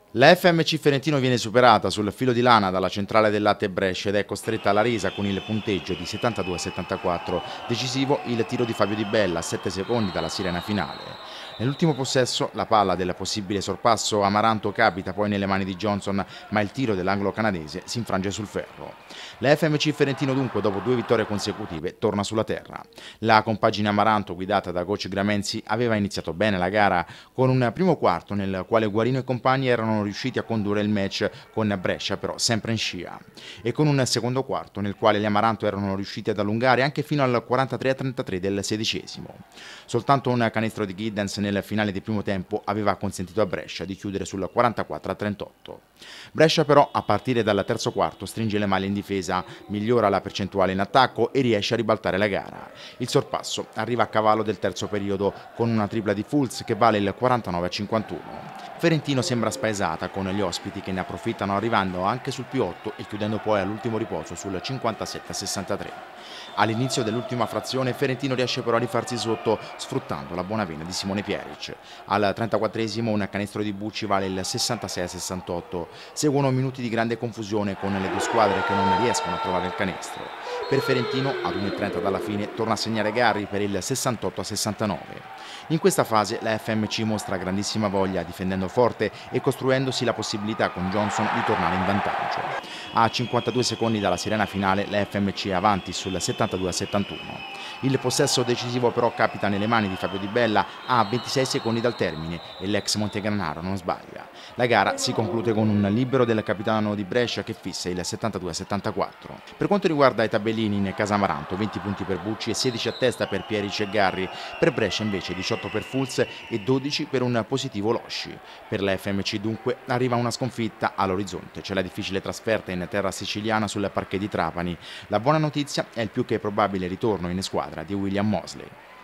La FMC Ferentino viene superata sul filo di lana dalla centrale del Latte Brescia ed è costretta alla resa con il punteggio di 72-74, decisivo il tiro di Fabio Di Bella a 7 secondi dalla sirena finale. Nell'ultimo possesso la palla del possibile sorpasso Amaranto capita poi nelle mani di Johnson, ma il tiro dell'anglo-canadese si infrange sul ferro. La FMC Ferentino dunque, dopo 2 vittorie consecutive, torna sulla terra. La compagine Amaranto, guidata da coach Gramenzi, aveva iniziato bene la gara con un primo quarto nel quale Guarino e compagni erano riusciti a condurre il match con Brescia però sempre in scia, e con un secondo quarto nel quale gli Amaranto erano riusciti ad allungare anche fino al 43-33 del sedicesimo. Soltanto un canestro di Giddens nel finale del primo tempo aveva consentito a Brescia di chiudere sul 44-38. Brescia però a partire dal terzo quarto stringe le maglie in difesa, migliora la percentuale in attacco e riesce a ribaltare la gara. Il sorpasso arriva a cavallo del terzo periodo con una tripla di Fultz che vale il 49-51. Ferentino sembra spaesata con gli ospiti che ne approfittano arrivando anche sul +8 e chiudendo poi all'ultimo riposo sul 57-63. All'inizio dell'ultima frazione Ferentino riesce però a rifarsi sotto sfruttando la buona vena di Simone Pieric. Al 34esimo un canestro di Bucci vale il 66-68. Seguono minuti di grande confusione con le due squadre che non riescono a trovare il canestro. Per Ferentino, ad 1:30 dalla fine, torna a segnare Garri per il 68-69. In questa fase la FMC mostra grandissima voglia, difendendo forte e costruendosi la possibilità con Johnson di tornare in vantaggio. A 52 secondi dalla sirena finale la FMC è avanti sul 72-71. Il possesso decisivo però capita nelle mani di Fabio Di Bella a 26 secondi dal termine e l'ex Montegranaro non sbaglia. La gara si conclude con un libero del capitano di Brescia che fissa il 72-74. Per quanto riguarda i tabellini in casa Amaranto, 20 punti per Bucci e 16 a testa per Pieric e Garri, per Brescia invece 18 per Fultz e 12 per un positivo Losci. Per la FMC dunque arriva una sconfitta all'orizzonte, c'è la difficile trasferta in terra siciliana sul parquet di Trapani. La buona notizia è il più che probabile ritorno in squadra di William Mosley.